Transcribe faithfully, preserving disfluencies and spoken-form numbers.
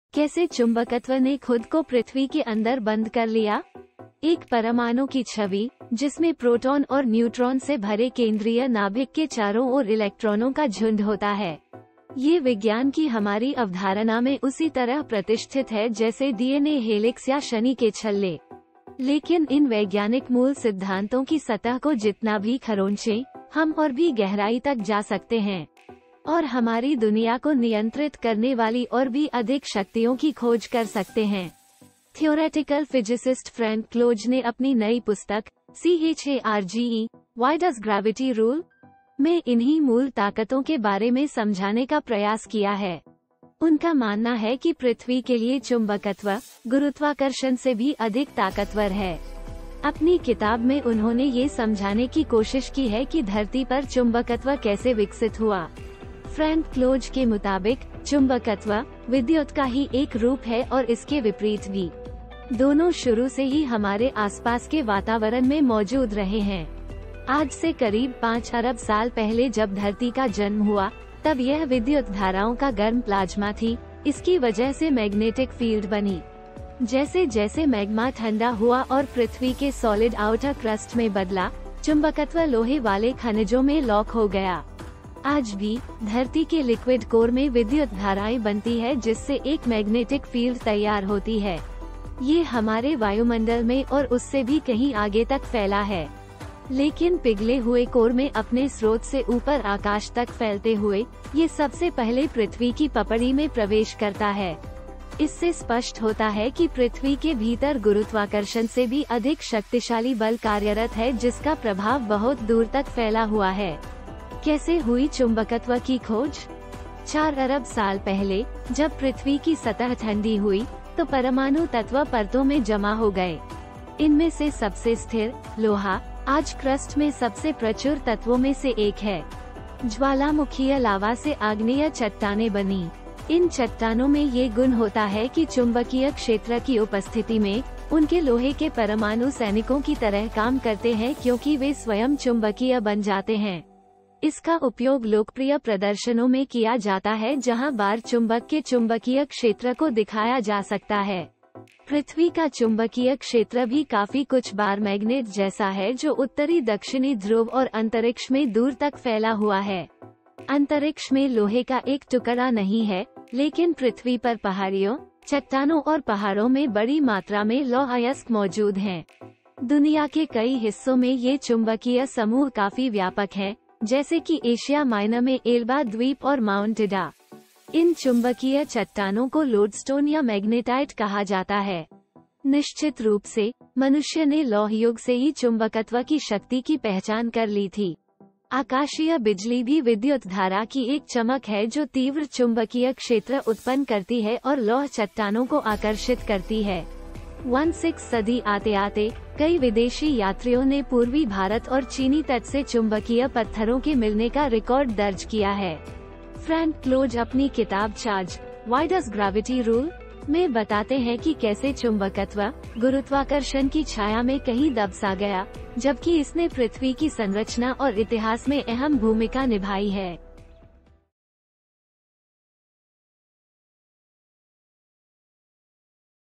कैसे चुंबकत्व ने खुद को पृथ्वी के अंदर बंद कर लिया। एक परमाणु की छवि, जिसमें प्रोटॉन और न्यूट्रॉन से भरे केंद्रीय नाभिक के चारों ओर इलेक्ट्रॉनों का झुंड होता है। ये विज्ञान की हमारी अवधारणा में उसी तरह प्रतिष्ठित है जैसे डीएनए हेलिक्स या शनि के छल्ले। लेकिन इन वैज्ञानिक मूल सिद्धांतों की सतह को जितना भी खरोंचें, हम और भी गहराई तक जा सकते हैं और हमारी दुनिया को नियंत्रित करने वाली और भी अधिक शक्तियों की खोज कर सकते हैं। थियोरेटिकल फिजिसिस्ट फ्रैंक क्लोज ने अपनी नई पुस्तक C H A R G E why does gravity rule में इन्हीं मूल ताकतों के बारे में समझाने का प्रयास किया है। उनका मानना है कि पृथ्वी के लिए चुंबकत्व गुरुत्वाकर्षण से भी अधिक ताकतवर है। अपनी किताब में उन्होंने ये समझाने की कोशिश की है कि धरती पर चुंबकत्व कैसे विकसित हुआ। फ्रैंक क्लोज के मुताबिक चुंबकत्व विद्युत का ही एक रूप है और इसके विपरीत भी। दोनों शुरू से ही हमारे आसपास के वातावरण में मौजूद रहे हैं। आज से करीब पाँच अरब साल पहले जब धरती का जन्म हुआ, तब यह विद्युत धाराओं का गर्म प्लाज्मा थी। इसकी वजह से मैग्नेटिक फील्ड बनी। जैसे जैसे मैग्मा ठंडा हुआ और पृथ्वी के सॉलिड आउटर क्रस्ट में बदला, चुंबकत्व लोहे वाले खनिजों में लॉक हो गया। आज भी धरती के लिक्विड कोर में विद्युत धाराएं बनती है, जिससे एक मैग्नेटिक फील्ड तैयार होती है। ये हमारे वायुमंडल में और उससे भी कहीं आगे तक फैला है, लेकिन पिघले हुए कोर में अपने स्रोत से ऊपर आकाश तक फैलते हुए ये सबसे पहले पृथ्वी की पपड़ी में प्रवेश करता है। इससे स्पष्ट होता है कि पृथ्वी के भीतर गुरुत्वाकर्षण से भी अधिक शक्तिशाली बल कार्यरत है, जिसका प्रभाव बहुत दूर तक फैला हुआ है। कैसे हुई चुंबकत्व की खोज? चार अरब साल पहले जब पृथ्वी की सतह ठंडी हुई, तो परमाणु तत्व परतों में जमा हो गए। इनमें से सबसे स्थिर लोहा आज क्रस्ट में सबसे प्रचुर तत्वों में से एक है। ज्वालामुखीय लावा से आग्नेय चट्टानें बनी। इन चट्टानों में ये गुण होता है कि चुंबकीय क्षेत्र की उपस्थिति में उनके लोहे के परमाणु सैनिकों की तरह काम करते हैं, क्योंकि वे स्वयं चुंबकीय बन जाते हैं। इसका उपयोग लोकप्रिय प्रदर्शनों में किया जाता है, जहां बार चुंबक के चुंबकीय क्षेत्र को दिखाया जा सकता है। पृथ्वी का चुंबकीय क्षेत्र भी काफी कुछ बार मैग्नेट जैसा है, जो उत्तरी दक्षिणी ध्रुव और अंतरिक्ष में दूर तक फैला हुआ है। अंतरिक्ष में लोहे का एक टुकड़ा नहीं है, लेकिन पृथ्वी पर पहाड़ियों, चट्टानों और पहाड़ों में बड़ी मात्रा में लौह अयस्क मौजूद हैं। दुनिया के कई हिस्सों में ये चुंबकीय समूह काफी व्यापक हैं, जैसे कि एशिया माइनर में एल्बा द्वीप और माउंट इडा। इन चुंबकीय चट्टानों को लोडस्टोन या मैग्नेटाइट कहा जाता है। निश्चित रूप से मनुष्य ने लौह युग से ही चुंबकत्व की शक्ति की पहचान कर ली थी। आकाशीय बिजली भी विद्युत धारा की एक चमक है, जो तीव्र चुंबकीय क्षेत्र उत्पन्न करती है और लौह चट्टानों को आकर्षित करती है। सोलहवीं सदी आते आते कई विदेशी यात्रियों ने पूर्वी भारत और चीनी तट से चुंबकीय पत्थरों के मिलने का रिकॉर्ड दर्ज किया है। फ्रैंक क्लोज अपनी किताब charge why does gravity rule में बताते हैं कि कैसे चुंबकत्व गुरुत्वाकर्षण की छाया में कहीं दब सा गया, जबकि इसने पृथ्वी की संरचना और इतिहास में अहम भूमिका निभाई है।